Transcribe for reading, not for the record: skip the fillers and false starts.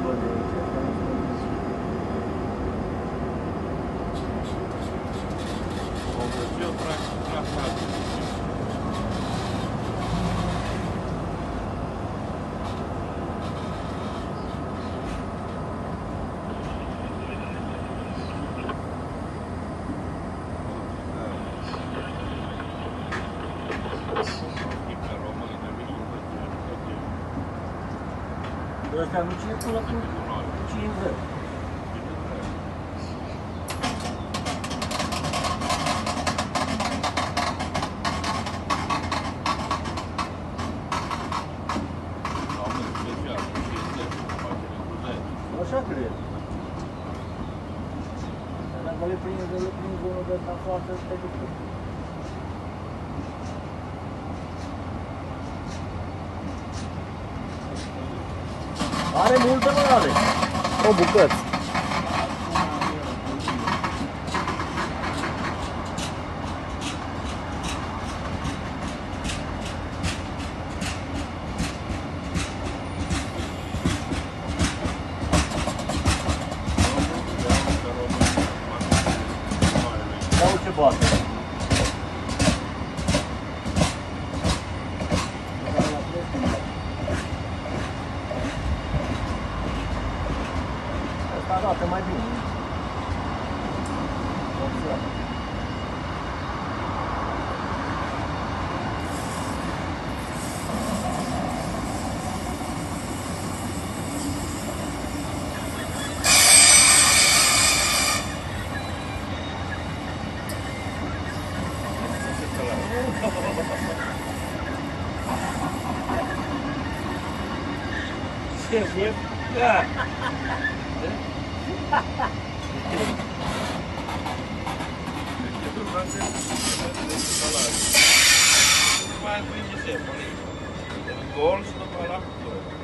Eu trag trasat. Ăsta nu ține până cu 50. Așa cred. Dacă le prinzi unul de ăsta foarte stădică. Are multă, nu are? O bucăți. Dau ce bate. Asta arată mai bine. Ce e? Da! Mai prinde sempre, olha aí. Tem gols no Pará.